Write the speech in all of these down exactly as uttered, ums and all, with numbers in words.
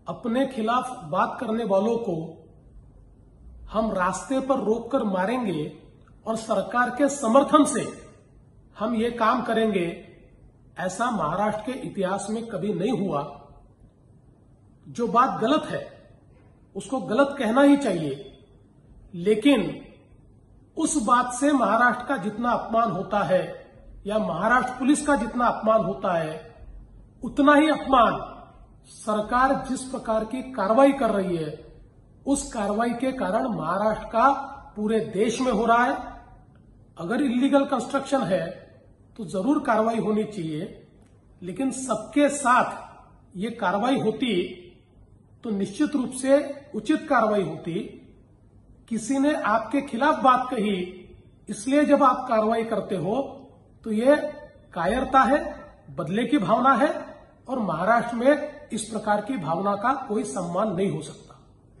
अपने खिलाफ बात करने वालों को हम रास्ते पर रोककर मारेंगे और सरकार के समर्थन से हम ये काम करेंगे, ऐसा महाराष्ट्र के इतिहास में कभी नहीं हुआ। जो बात गलत है उसको गलत कहना ही चाहिए, लेकिन उस बात से महाराष्ट्र का जितना अपमान होता है या महाराष्ट्र पुलिस का जितना अपमान होता है, उतना ही अपमान सरकार जिस प्रकार की कार्रवाई कर रही है उस कार्रवाई के कारण महाराष्ट्र का पूरे देश में हो रहा है। अगर इलीगल कंस्ट्रक्शन है तो जरूर कार्रवाई होनी चाहिए, लेकिन सबके साथ ये कार्रवाई होती तो निश्चित रूप से उचित कार्रवाई होती। किसी ने आपके खिलाफ बात कही, इसलिए जब आप कार्रवाई करते हो तो ये कायरता है, बदले की भावना है, और महाराष्ट्र में इस प्रकार की भावना का कोई सम्मान नहीं हो सकता।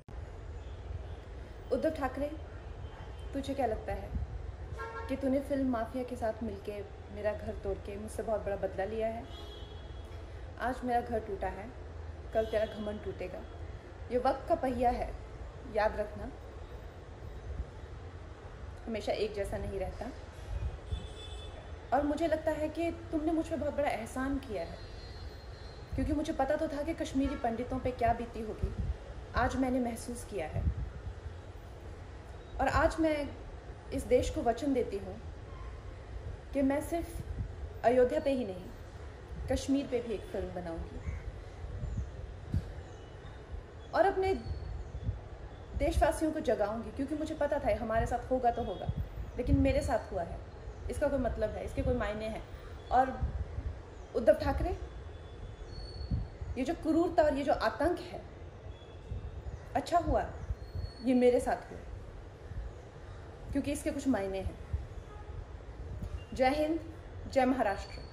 उद्धव ठाकरे, तुझे क्या लगता है कि तूने फिल्म माफिया के साथ मिलके मेरा घर तोड़ के मुझसे बहुत बड़ा बदला लिया है? आज मेरा घर टूटा है, कल तेरा घमंड टूटेगा। ये वक्त का पहिया है, याद रखना, हमेशा एक जैसा नहीं रहता। और मुझे लगता है कि तुमने मुझ पर बहुत बड़ा एहसान किया है, क्योंकि मुझे पता तो था कि कश्मीरी पंडितों पे क्या बीती होगी। आज मैंने महसूस किया है, और आज मैं इस देश को वचन देती हूँ कि मैं सिर्फ अयोध्या पे ही नहीं, कश्मीर पे भी एक फिल्म बनाऊंगी, और अपने देशवासियों को जगाऊंगी, क्योंकि मुझे पता था हमारे साथ होगा तो होगा, लेकिन मेरे साथ हुआ है, इसका कोई मतलब है, इसके कोई मायने हैं। और उद्धव ठाकरे, ये जो क्रूरता और ये जो आतंक है, अच्छा हुआ ये मेरे साथ हुआ, क्योंकि इसके कुछ मायने हैं। जय हिंद, जय महाराष्ट्र।